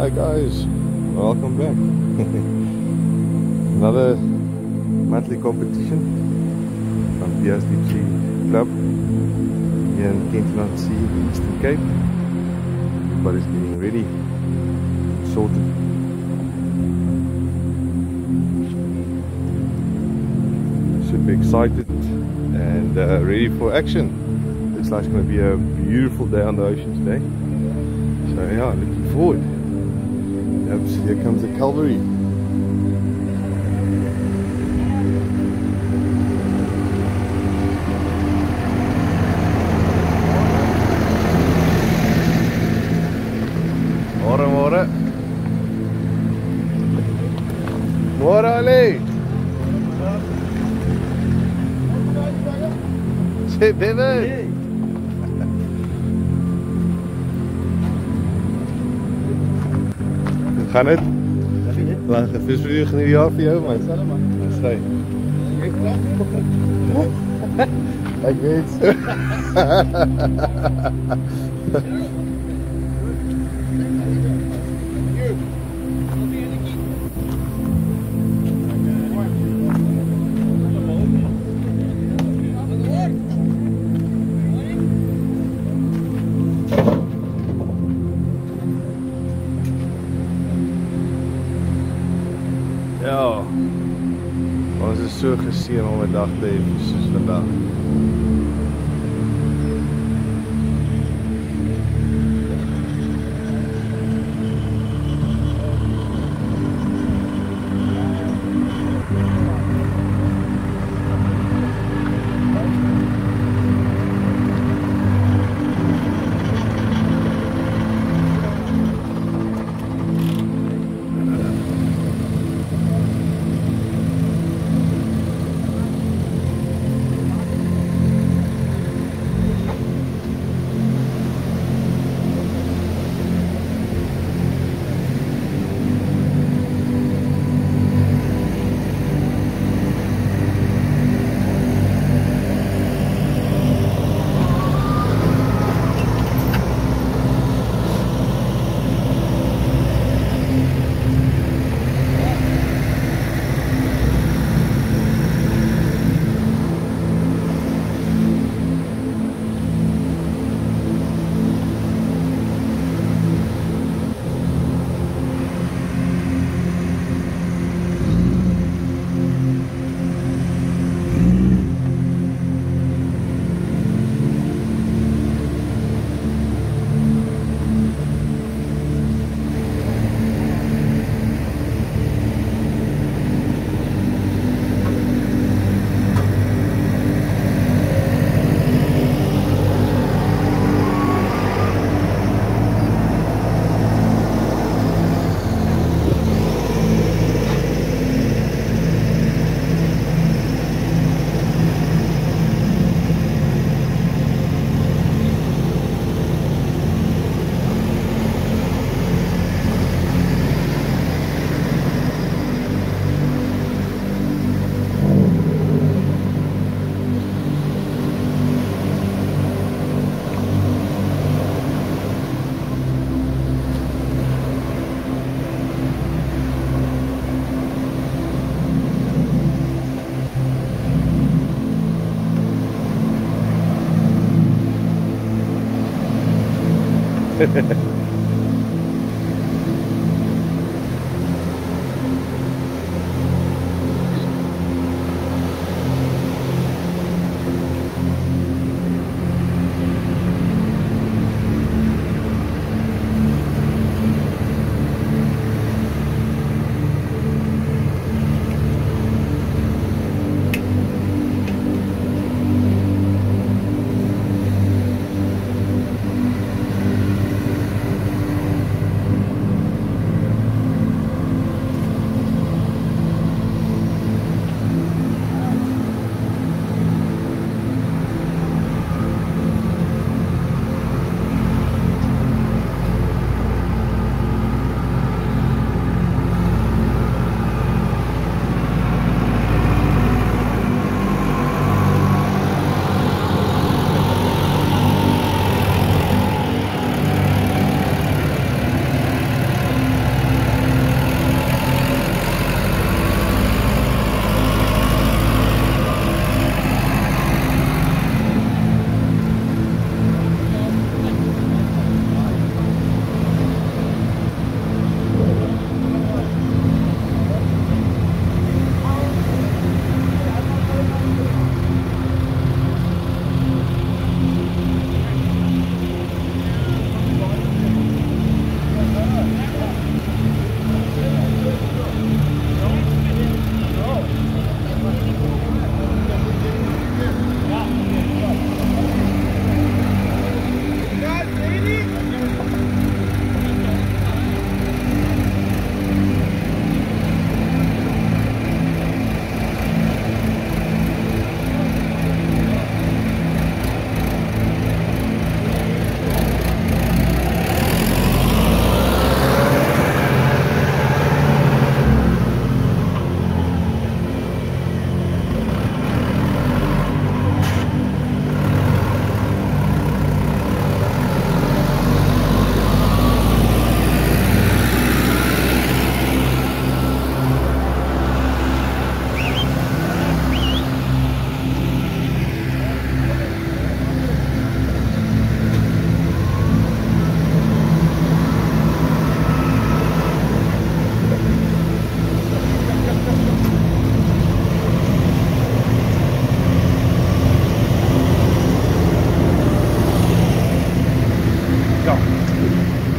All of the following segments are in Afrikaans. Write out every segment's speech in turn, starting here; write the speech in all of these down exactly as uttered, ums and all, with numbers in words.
Hi guys, welcome back. Another monthly competition from B S D G Club here in Kenton on Sea, Eastern Cape. Everybody's getting ready, sorted. Super excited and uh, ready for action. Looks like it's going to be a beautiful day on the ocean today. So yeah, looking forward. Oops, here comes the cavalry. Môre, môre. Môre Ali. Sê baby. Gaan het? Lang visvlieg nieuwjaar voor jou, man. Dat is hij. Ik weet het. Ja, ons is so geseën om 'n dag te hê soos vandag.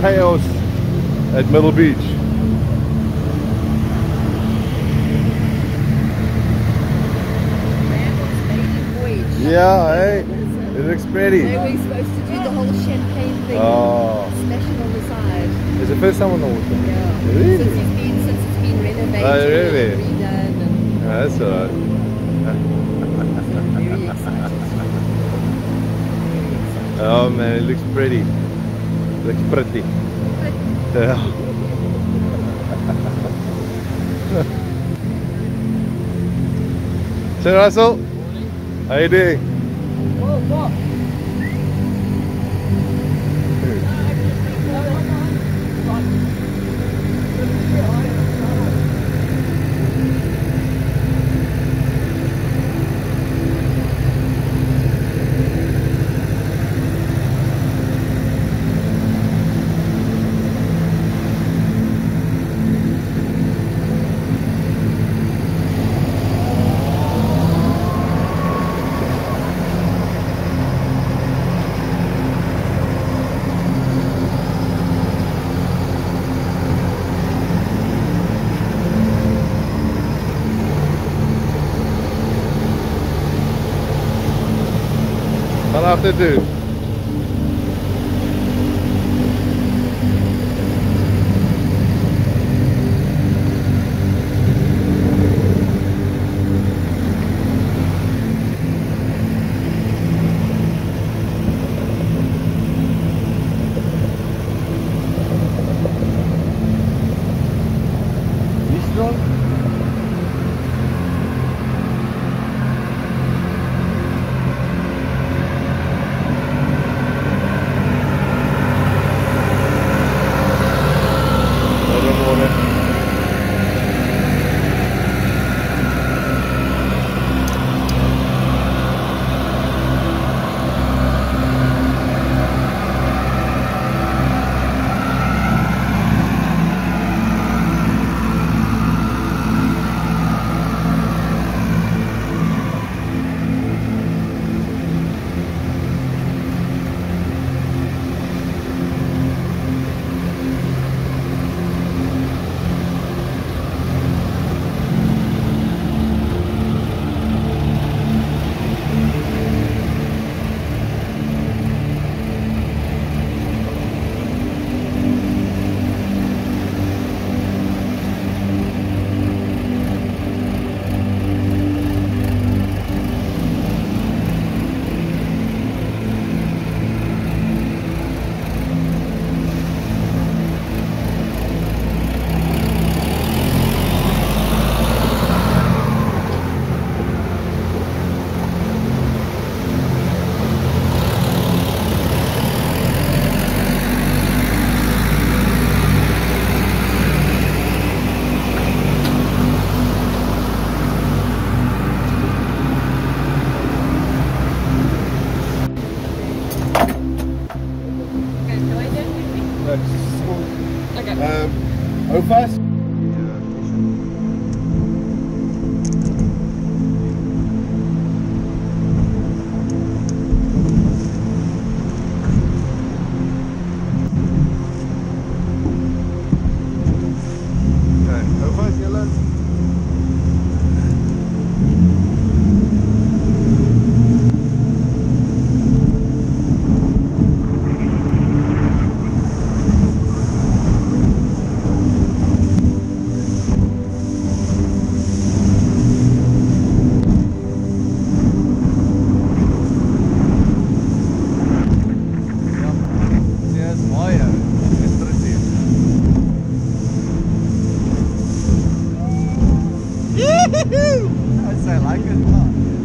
chaos at Middle Beach. Yeah, hey, it looks pretty. They were supposed to do the whole champagne thing. Oh. Splashing on the side. It's the first time on the water. Yeah. Really? Since it's been, since it's been renovated Oh, really? and redone. And Yeah, that's alright. so I'm very excited. Very excited. Oh man, it looks pretty. Looks pretty. Yeah. So Russell, how you doing? Whoa, whoa. I'll have to do. You strong? Okay. Um, how fast? Okay, how fast, yellow? I say like it, huh?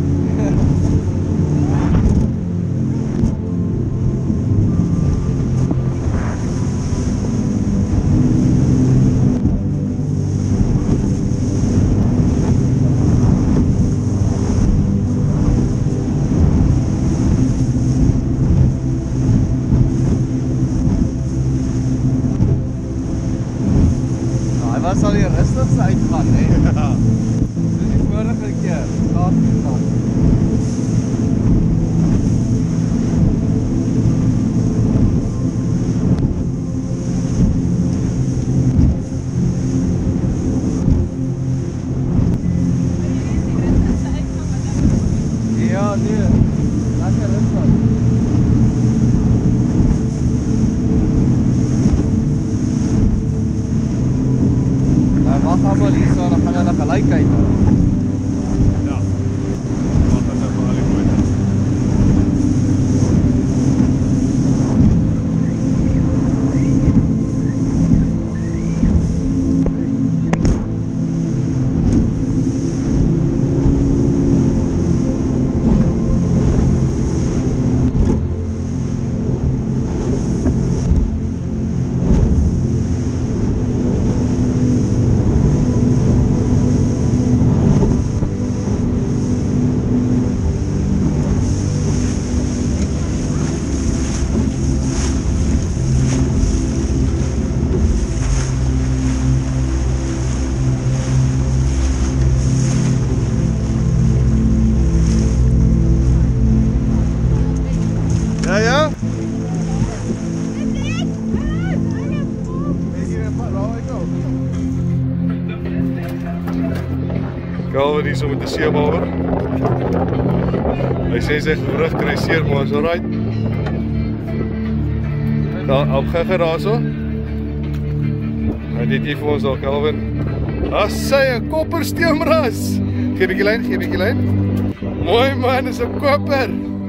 Hij was al die rustigste uitgaan, hè? Ja. Dis die vorige keer. Laat gaan. almal hier so, dan gaan hulle gelykheid hou. Ja. Wat is dat vir al die motors? Ja, ja? Calvin hier so met 'n seebouwer. Hy sê sy rug kry seer, maar is alright. Daar op gege daarso. Hy dit hier vir ons al Calvin. As sy 'n koppersteemras. Gee 'n bietjie lyn, gee 'n bietjie lyn. Mooi man, is 'n kopper.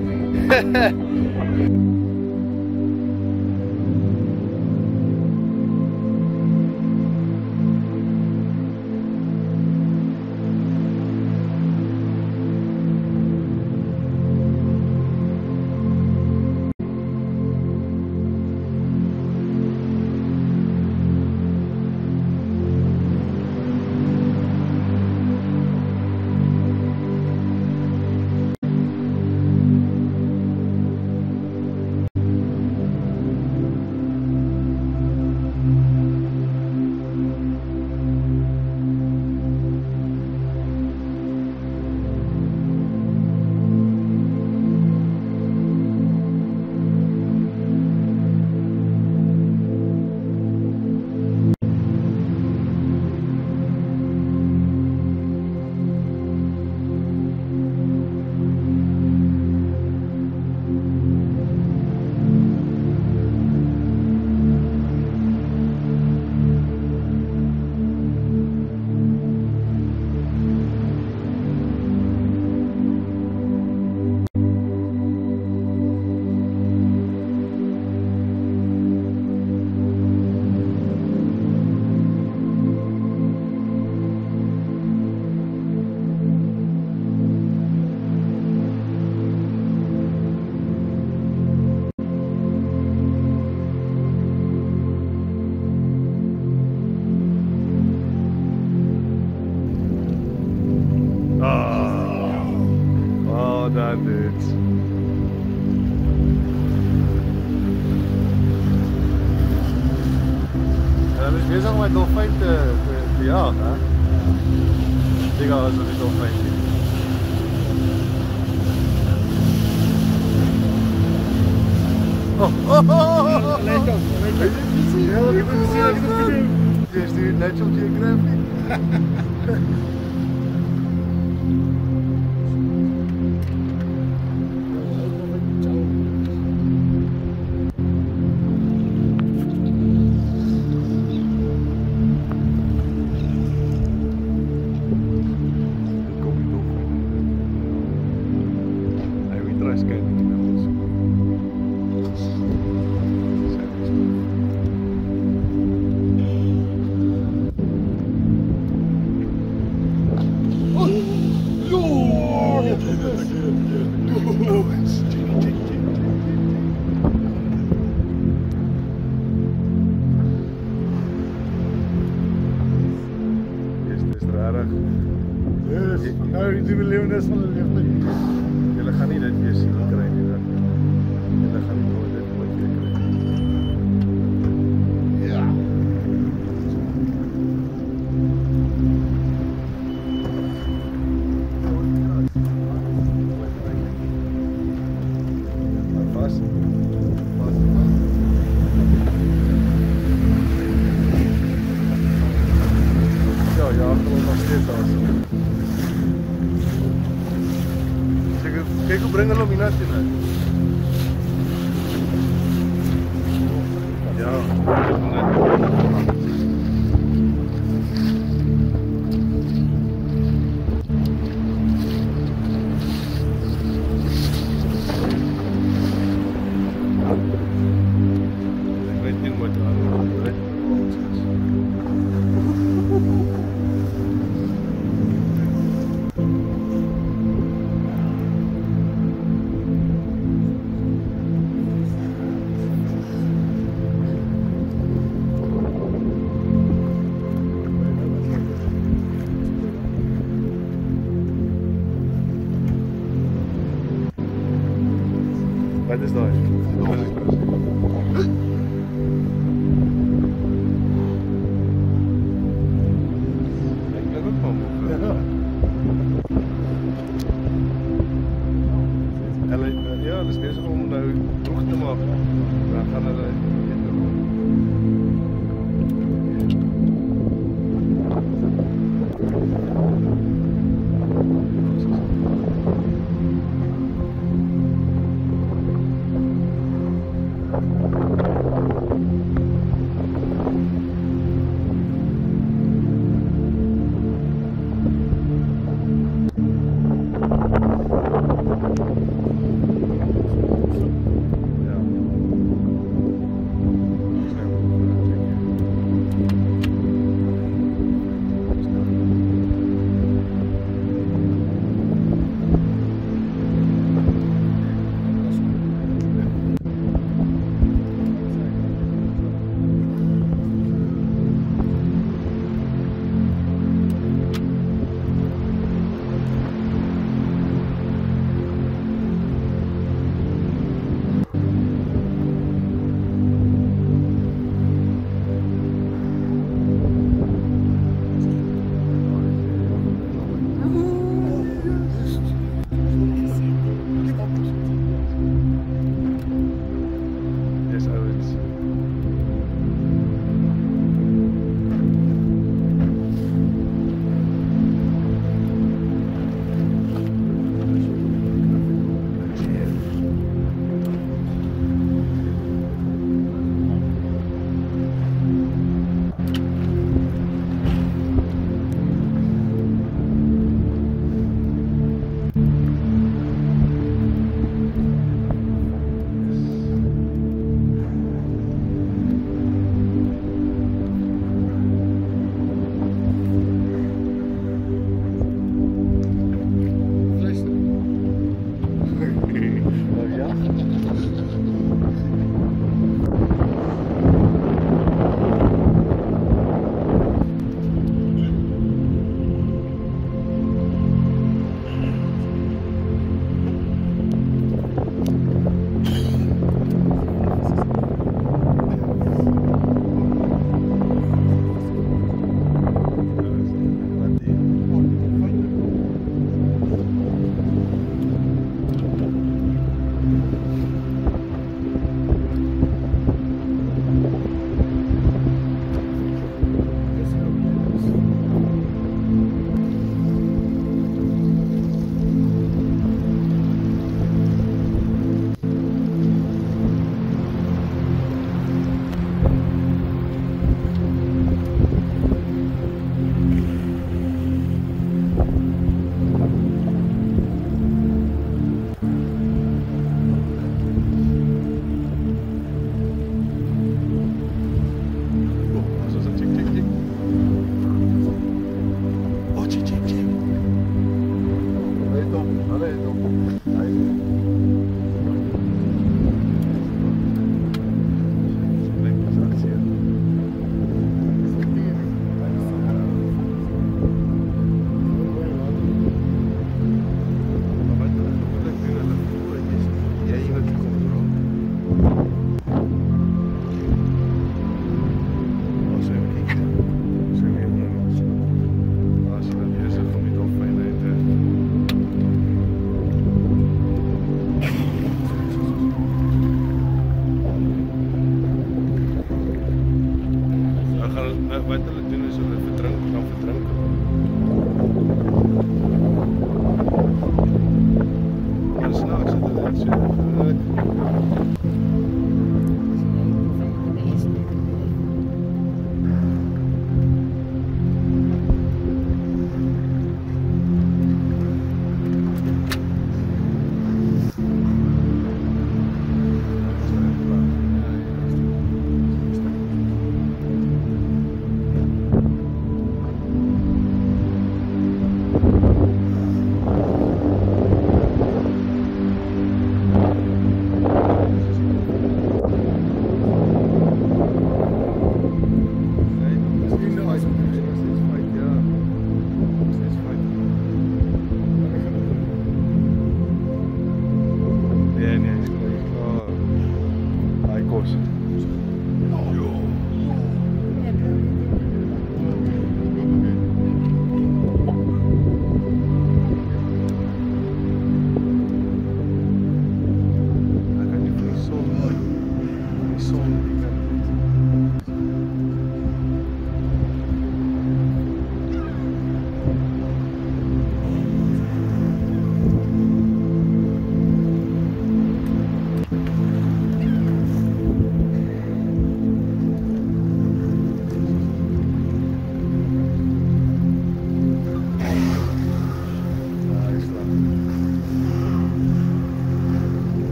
Dan dit. En dan is bezig om het dolfijn te, te, te jagen, hè? Kijk al als we die dolfijn zien. Oh, oh, oh, oh, oh. Let op, let op. Ja, ik heb het gezien, ik heb het gezien. Dit is nu Natural Geographic. Yes, nou die belewenis van die lewe. Julle gaan nie dit weer sien kry nie. Julle gaan nie nooit dit ooit weer kry nie. Ja. Vas. Vas. Ja, ja, gewoon nog steeds als. Kijk hoe brengen we hem naast je naar. Ja. Wat is daai? Ek klink ook maar moeg. Hulle ja, hulle is besig om nou droog te maak. Dan gaan hulle wat hulle doen is hulle verdrink, gaan verdrink. En snaaks het hulle dit so gedruk.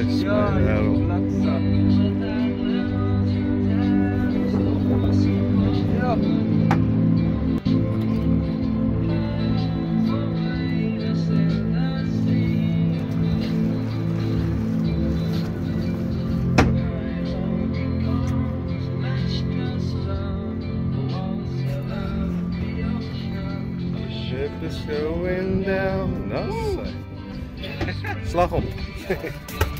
Yes, Ja, my ja, hell. laksa. Ja. Ship is going down. Nice. Slag om.